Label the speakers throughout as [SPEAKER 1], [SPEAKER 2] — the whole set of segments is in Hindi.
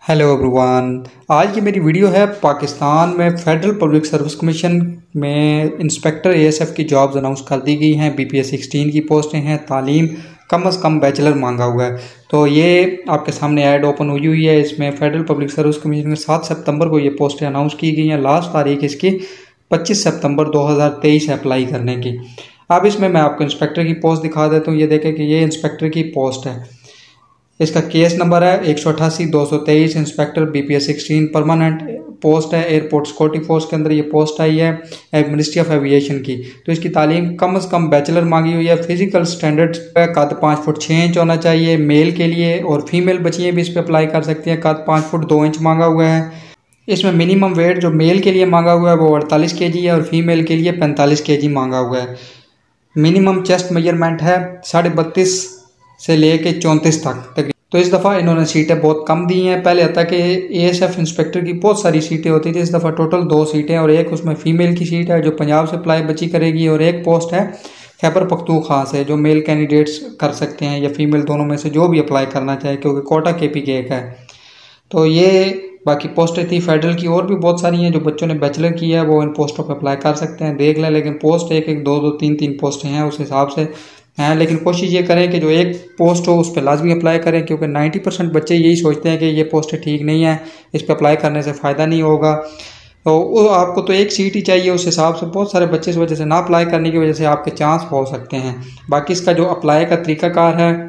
[SPEAKER 1] Hello everyone. आज की मेरी वीडियो है पाकिस्तान में फेडरल पब्लिक सर्विस कमीशन में इंस्पेक्टर एएसएफ की जॉब्स अनाउंस कर दी गई हैं। बीपीएस 16 की पोस्टें हैं। तालीम कम से कम बैचलर मांगा हुआ है। तो ये आपके सामने ऐड ओपन हुई है। इसमें फेडरल पब्लिक सर्विस कमीशन में 7 सितंबर को ये पोस्टें अनाउंस की गई हैं। लास्ट तारीख इसकी 25 सितंबर 2023 है अप्लाई करने की। अब इसमें मैं आपको इंस्पेक्टर की पोस्ट दिखा देता हूँ। ये देखें कि ये इंस्पेक्टर की पोस्ट है। इसका केस नंबर है 188-223। इंस्पेक्टर बीपीएस 16 परमानेंट पोस्ट है। एयरपोर्ट सिक्योरिटी फोर्स के अंदर ये पोस्ट आई है मिनिस्ट्री ऑफ एविएशन की। तो इसकी तालीम कम से कम बैचलर मांगी हुई है। फिजिकल स्टैंडर्ड कद 5 फुट 6 इंच होना चाहिए मेल के लिए, और फीमेल बच्चियाँ भी इस पर अप्लाई कर सकती हैं। कद 5 फुट 2 इंच मांगा हुआ है। इसमें मिनिमम वेट जो मेल के लिए मांगा हुआ है वो 48 kg है और फीमेल के लिए 45 kg मांगा हुआ है। मिनिमम चेस्ट मेजरमेंट है 32.5 से लेके 34 तक। तो इस दफ़ा इन्होंने सीटें बहुत कम दी हैं। पहले आता कि एएसएफ इंस्पेक्टर की बहुत सारी सीटें होती थी। इस दफ़ा टोटल 2 सीटें और एक उसमें फ़ीमेल की सीट है जो पंजाब से अप्लाई बच्ची करेगी, और एक पोस्ट है खैबर पख्तूनख्वा से जो मेल कैंडिडेट्स कर सकते हैं या फीमेल, दोनों में से जो भी अप्लाई करना चाहे, क्योंकि कोटा केपी के एक है। तो ये बाकी पोस्टें थी फेडरल की, और भी बहुत सारी हैं। जो बच्चों ने बैचलर किया है वो इन पोस्टों पर अप्लाई कर सकते हैं, देख लें। लेकिन पोस्ट एक 2 3 पोस्टें हैं उस हिसाब से हैं। लेकिन कोशिश ये करें कि जो एक पोस्ट हो उस पर लाजमी अप्लाई करें, क्योंकि 90% बच्चे यही सोचते हैं कि ये पोस्टें ठीक नहीं है, इस पर अप्लाई करने से फ़ायदा नहीं होगा। तो आपको तो एक सीट ही चाहिए। उस हिसाब से बहुत सारे बच्चे इस वजह से ना अप्लाई करने की वजह से आपके चांस हो सकते हैं। बाकी इसका जो अप्लाई का तरीकाकार है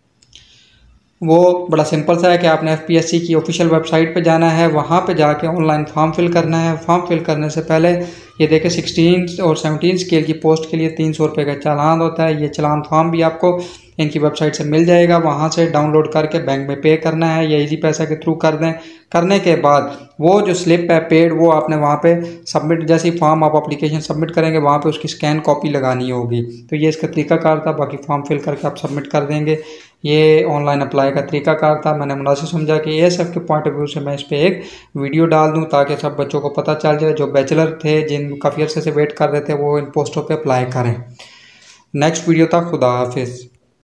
[SPEAKER 1] वो बड़ा सिंपल सा है कि आपने एफपीएससी की ऑफिशियल वेबसाइट पे जाना है। वहाँ पे जाके ऑनलाइन फॉर्म फिल करना है। फॉर्म फिल करने से पहले ये देखें 16 और 17 स्केल की पोस्ट के लिए 300 रुपये का चालान होता है। ये चालान फॉर्म भी आपको इनकी वेबसाइट से मिल जाएगा। वहाँ से डाउनलोड करके बैंक में पे करना है या इजी पैसा के थ्रू कर दें। करने के बाद वो जो स्लिप है पेड, वो आपने वहाँ पे सबमिट, जैसे फॉर्म आप एप्लीकेशन सबमिट करेंगे वहाँ पे उसकी स्कैन कॉपी लगानी होगी। तो ये इसका तरीकाकार था। बाकी फॉर्म फिल करके आप सबमिट कर देंगे। ये ऑनलाइन अप्लाई का तरीकाकार था। मैंने मुनासिब समझा कि एएसएफ के पॉइंट ऑफ व्यू से मैं इस पर एक वीडियो डाल दूं ताकि सब बच्चों को पता चल जाए। जो बैचलर थे, जिन काफ़ी अर्से से वेट कर रहे थे, वो इन पोस्टों पे अप्लाई करें। नेक्स्ट वीडियो तक खुदा हाफिज़।